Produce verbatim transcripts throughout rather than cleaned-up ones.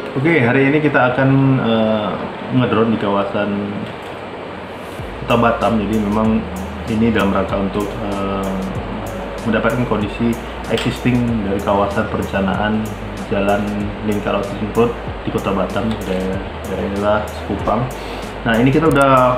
Oke, hari ini kita akan uh, ngedrone di kawasan Kota Batam. Jadi memang ini dalam rangka untuk uh, mendapatkan kondisi existing dari kawasan perencanaan Jalan Lingkar Outfitting Road di Kota Batam, daerah, daerah Sekupang. Nah, ini kita udah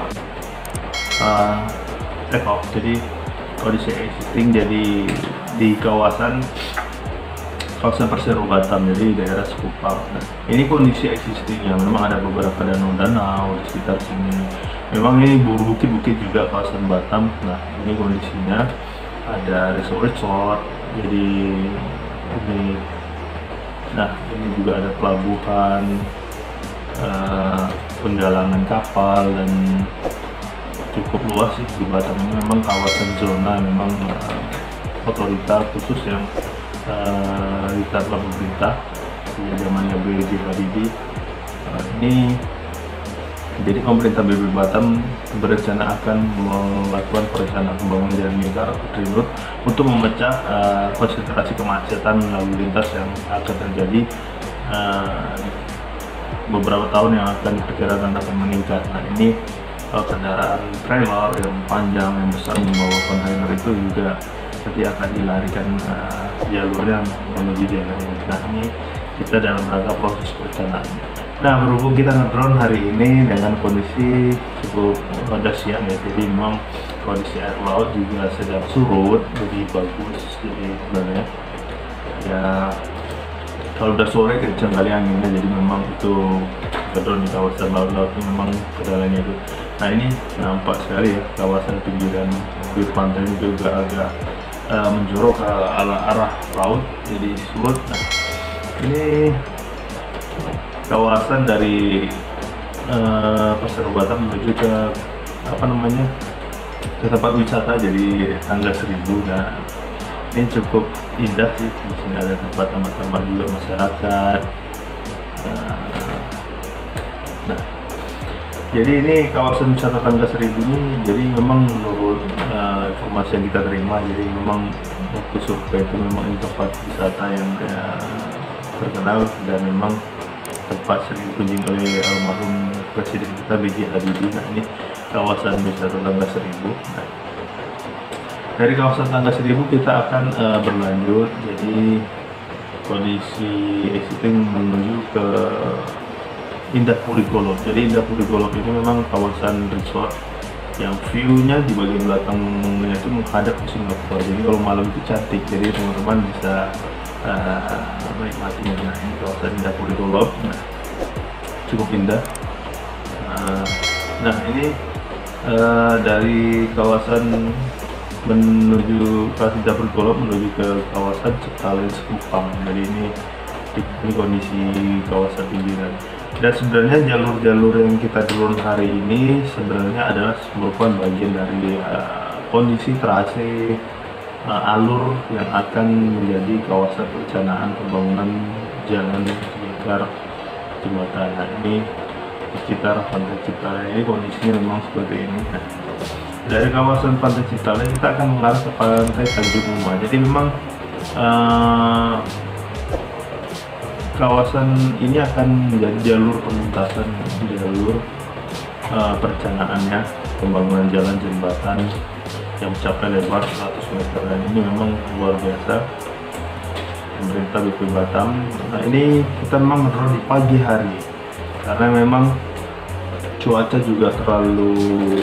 uh, take off. Jadi kondisi existing jadi di kawasan kawasan Persero Batam, jadi daerah Sekupang. Nah, ini kondisi existingnya memang ada beberapa danau-danau di sekitar sini. Memang ini bukit-bukit juga kawasan Batam. Nah, ini kondisinya ada resort-resort. Jadi ini, nah ini juga ada pelabuhan, uh, penggalangan kapal, dan cukup luas sih di Batam. Ini memang kawasan zona, memang uh, otorita khusus yang Uh, ditetapkan pemerintah di zamannya B J Habibie. Uh, ini jadi pemerintah B B Batam berencana akan melakukan perencanaan pembangunan jalan lingkar Outfitting Road untuk memecah uh, konsentrasi kemacetan lalu lintas yang akan terjadi uh, beberapa tahun yang akan diperkirakan akan meningkat. Nah, ini uh, kendaraan trailer yang panjang yang besar membawa kontainer itu juga nanti akan dilarikan uh, jalurnya menuju jalan ini. Nah, ini kita dalam rangka proses perencanaan. Nah, berhubung kita ngedrone hari ini dengan kondisi cukup pada siang ya, jadi memang kondisi air laut juga sedang surut, lebih bagus. Jadi sebenarnya ya kalau udah sore kencang kali anginnya, jadi memang itu ngedrone di kawasan laut-laut ini memang kendalanya itu. Nah, ini nampak sekali ya kawasan pinggiran bibir pantai ini juga agak Uh, menjorok ke arah, arah laut, jadi surut. Nah, ini kawasan dari uh, Persero Batam menuju ke apa namanya ke tempat wisata, jadi Tangga Seribu. Nah, ini cukup indah sih. Di sini ada tempat tempat juga masyarakat. Uh, nah, jadi ini kawasan wisata Tangga Seribu ini, jadi memang menurut uh, informasi yang kita terima, jadi memang waktu survei itu memang ini tempat wisata yang uh, terkenal dan memang tempat sering dikunjungi oleh almarhum Presiden kita B J Habibie. Nah, ini kawasan wisata Tangga Seribu. Nah, dari kawasan Tangga Seribu kita akan uh, berlanjut, jadi kondisi existing menuju ke Indah Puri Golok. Jadi Indah Puri Golok ini memang kawasan resort yang view-nya di bagian belakangnya itu menghadap ke Singapura. Jadi kalau malam itu cantik. Jadi teman-teman bisa uh, menikmatinya. Nah, ini kawasan Indah Puri Golok. Nah, cukup indah. Uh, nah, ini uh, dari kawasan menuju ke Indah Puri Golok menuju ke kawasan Cekalen Sekupang. Jadi ini ini kondisi kawasan pinggiran. Dan sebenarnya jalur-jalur yang kita drone hari ini sebenarnya adalah merupakan bagian dari uh, kondisi trase uh, alur yang akan menjadi kawasan perencanaan pembangunan jalan lingkar jembatan. Nah, ini di sekitar Pantai Ciptaland ini kondisinya memang seperti ini. Nah, dari kawasan Pantai Ciptaland kita akan mengarah ke Pantai Tanjung Uma. Jadi memang uh, kawasan ini akan menjadi jalur perlintasan, jalur uh, perencanaannya pembangunan jalan jembatan yang mencapai lebar seratus meter, dan ini memang luar biasa pemerintah B P Batam. Nah, ini kita memang ngedrone di pagi hari karena memang cuaca juga terlalu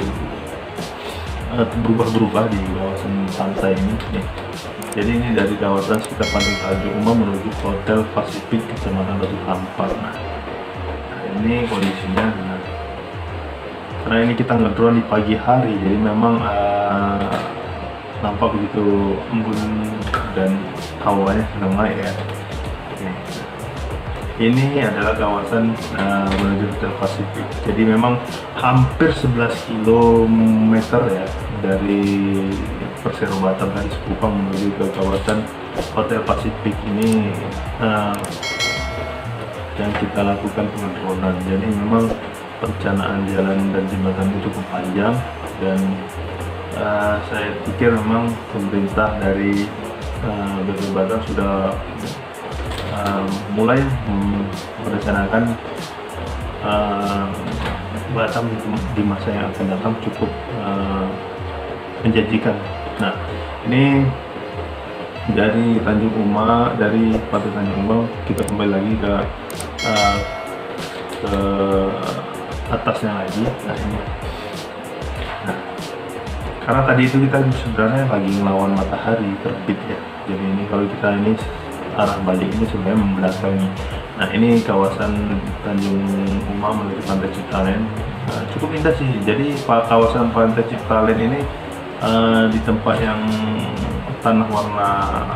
uh, berubah-berubah di kawasan pantai ini. Nih. Jadi ini dari kawasan sekitar Pantai Tanjung Uma menuju Hotel Pasifik Kecamatan Batu Hampar. Nah, ini kondisinya. Nah, karena ini kita ngedrone di pagi hari, jadi memang uh, nampak begitu embun dan hawanya sedang naik ya. Oke. Ini adalah kawasan uh, menuju Hotel Pasifik. Jadi memang hampir sebelas kilometer ya dari Persero Batam dari Sekupang menuju ke kawasan Hotel Pasifik ini uh, yang kita lakukan pengedronan. Jadi memang perencanaan jalan dan jembatan itu cukup panjang, dan uh, saya pikir memang pemerintah dari uh, B P Batam sudah uh, mulai merencanakan uh, Batam di masa yang akan datang cukup uh, menjanjikan. Nah, ini dari Tanjung Uma, dari Pantai Tanjung Uma kita kembali lagi ke uh, ke atasnya lagi. Nah ini, nah karena tadi itu kita sebenarnya lagi ngelawan matahari terbit ya. Jadi ini kalau kita ini arah balik ini sebenarnya membelakangi. Nah ini kawasan Tanjung Uma menuju Pantai Ciptalen, nah, cukup indah sih. Jadi kawasan Pantai Ciptalen ini uh, di tempat yang tanah warna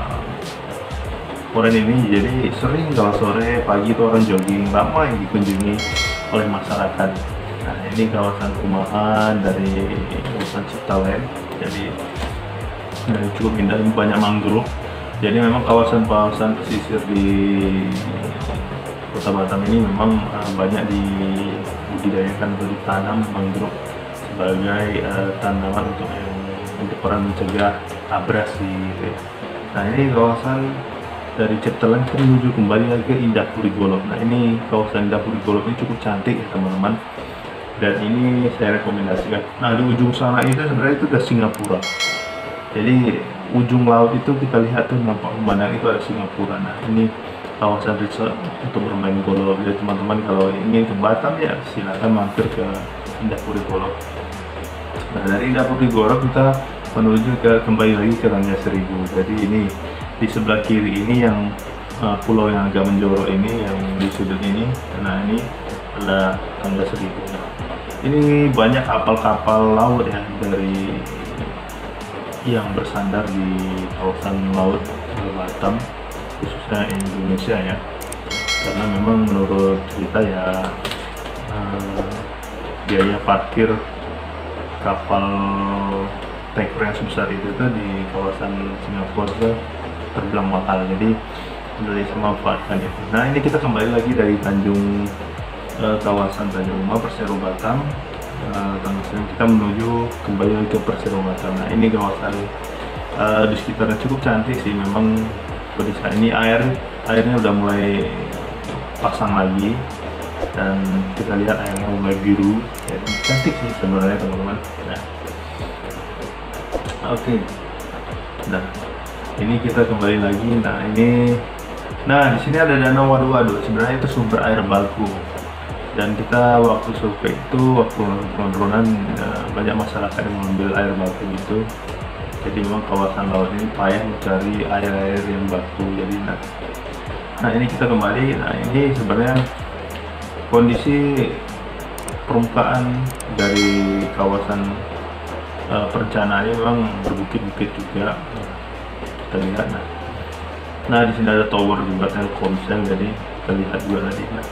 oranye ini, jadi sering kalau sore pagi itu orang jogging, ramai dikunjungi oleh masyarakat. Nah ini kawasan perumahan dari kawasan Ciptalen, jadi nah, cukup indah, banyak mangrove. Jadi memang kawasan-kawasan pesisir di Kota Batam ini memang uh, banyak dibudidayakan atau ditanam mangrove sebagai uh, tanaman untuk yang untuk orang mencegah abrasi gitu ya. Nah ini kawasan dari Ciptalen kita menuju kembali lagi ke Indah Puri Golok. Nah ini kawasan Indah Puri Golok ini cukup cantik ya teman-teman, dan ini saya rekomendasikan. Nah di ujung sana itu sebenarnya itu udah Singapura, jadi ujung laut itu kita lihat tuh nampak pemandangan itu ada Singapura. Nah ini kawasan resort untuk bermain golok. Jadi teman-teman kalau ingin ke Batam ya silakan mampir ke Indah Puri Golok. Nah dari Indah Puri Golok kita menuju ke kembali lagi ke Tangga Seribu. Jadi ini di sebelah kiri ini yang uh, pulau yang agak menjorok ini, yang di sudut ini, nah ini adalah Tangga Seribu. Ini banyak kapal-kapal laut ya dari yang bersandar di kawasan laut Batam, khususnya Indonesia ya. Karena memang menurut cerita ya uh, biaya parkir kapal tanker yang sebesar itu tuh di kawasan Singapura tuh terbilang mahal, jadi Indonesia memanfaatkan itu. Nah ini kita kembali lagi dari Tanjung eh, kawasan Tanjung Uma Persero Batam, eh, kita menuju kembali lagi ke Persero Batam. Nah ini kawasan eh, di sekitarnya cukup cantik sih, memang kondisi ini air airnya udah mulai pasang lagi, dan kita lihat airnya mulai biru, ya, cantik sih sebenarnya teman-teman. Nah, oke, okay. Nah ini kita kembali lagi. Nah ini, nah di sini ada danau Wadu-Wadu. Sebenarnya itu sumber air baku, dan kita waktu survei itu waktu penurunan ya, banyak masyarakat yang mengambil air baku itu. Jadi memang kawasan laut ini payah mencari air-air yang baku. Jadi nah, nah ini kita kembali. Nah ini sebenarnya kondisi permukaan dari kawasan uh, perencanaannya memang berbukit-bukit juga. Kita lihat, nah, nah di sini ada tower juga Telkomsel, jadi kita lihat juga tadi. Nah.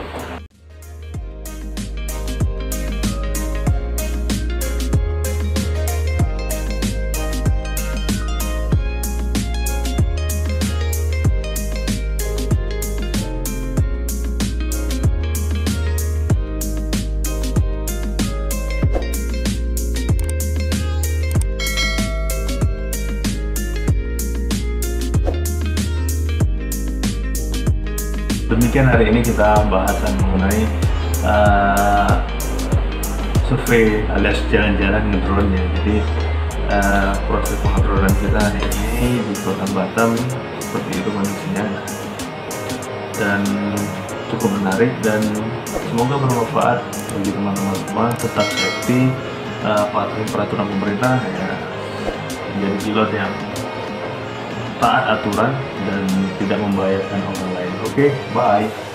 Demikian hari ini kita bahasan mengenai uh, survei alias jalan-jalan ngedrone ya. Jadi uh, proses pengedronan kita hari ini di Kota Batam seperti itu kondisinya, dan cukup menarik dan semoga bermanfaat bagi teman-teman semua. Tetap safety, uh, patuhi peraturan pemerintah ya, menjadi pilot yang taat aturan dan tidak membahayakan orang lain. Oke, okay, bye.